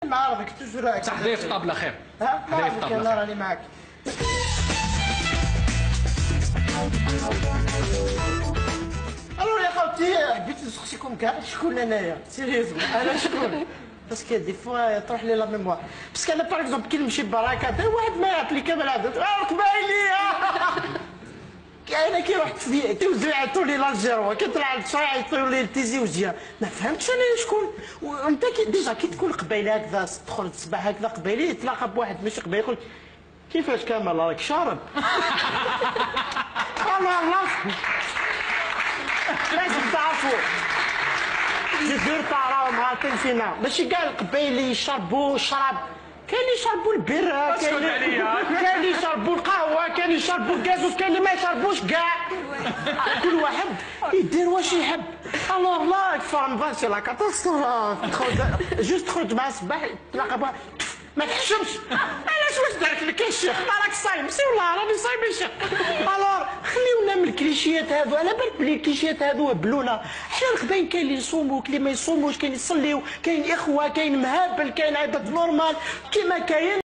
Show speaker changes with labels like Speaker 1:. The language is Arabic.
Speaker 1: نعرفك توجور
Speaker 2: صح حدايا في الطابله خير.
Speaker 1: ها
Speaker 2: حدايا في الطابله
Speaker 1: انا راني معاك. الو يا خوتي حبيت نسقسيكم كاع شكون انايا سيريزمون انا شكون باسكو دي فوا تروح لي لا ميموار باسكو انا باغ اكزومبل كي نمشي براكه واحد ما يعرف لي كامل هذا قبايلي انا كي رحت في توزيع عيطوا لي لالجيروا كيطلع الشاي عيطوا لي لتيزي وزيان ما فهمتش انا شكون وانت ديجا كي تكون قبيله هكذا تدخل الصباح هكذا قبيلي يتلاقى بواحد ماشي قبيله يقول كيفاش كامل راك شارب الله لازم تعرفوا جدور راهم غالطين فينا ماشي كاع القبايلي يشربوا الشراب كاين اللي يشربوا البيره كاين اللي يشربوا القهوه كاين اللي يشربوا الكازوز كاين اللي ما يشربوش كاع كل واحد يدير واش يحب الوغ لا في رمضان سي لا كاتاستروف جوست تخرج مع الصباح تلاقى بها ما تحشمش علاش واش دارك لك يا شيخ راك صايم سي والله راني صايم يا شيخ الوغ خليونا من الكليشيات هادو على بالك بلي الكليشيات هادو هبلونا حنا الخباين كاين اللي يصوموا كاين اللي ما يصوموش كاين يصليو كاين اخوه كاين مهابل كاين عباد نورمال كيما كاين